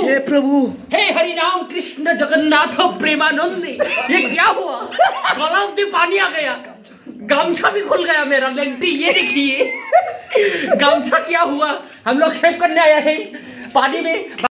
हे प्रभु, हे हरि राम कृष्ण जगन्नाथ प्रेमानंद, ये क्या हुआ? गला में पानी आ गया, गामछा भी खुल गया मेरा। लेंटी ये देखिए गामछा क्या हुआ। हम लोग शेव करने आया है पानी में।